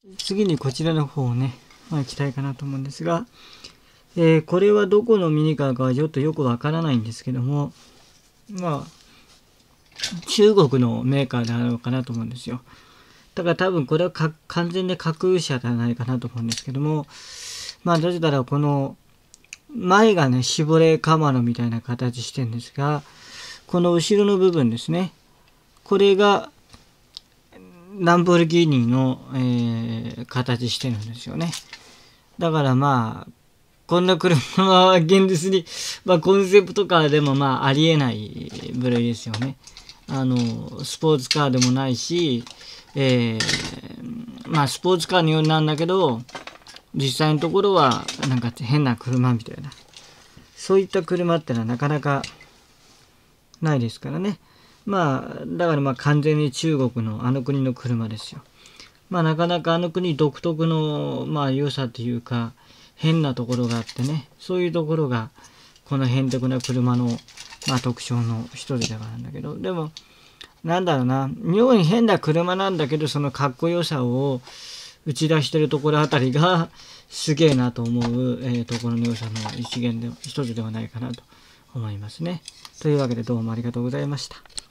次にこちらの方をね、いきたいかなと思うんですが、これはどこのミニカーかはちょっとよくわからないんですけども、中国のメーカーであろうかなと思うんですよ。だから多分これは完全で架空車ではないかなと思うんですけども、どうしたらこの前がね、シボレーカマロみたいな形してるんですが、この後ろの部分ですね、これがランボルギーニの、形してるんですよね。だからこんな車は現実に、コンセプトカーでもありえない部類ですよね。スポーツカーでもないし、スポーツカーのようなんだけど、実際のところはなんか変な車みたいな、そういった車ってのはなかなかないですからね。だから完全に中国のあの国の車ですよ。なかなかあの国独特の良さというか変なところがあってね、そういうところがこのへんてこな車の特徴の一つではあるんだけど、でもなんだろうな、妙に変な車なんだけど、そのかっこよさを打ち出してるところあたりがすげえなと思う、ところの良さの一つではないかなと思いますね。というわけでどうもありがとうございました。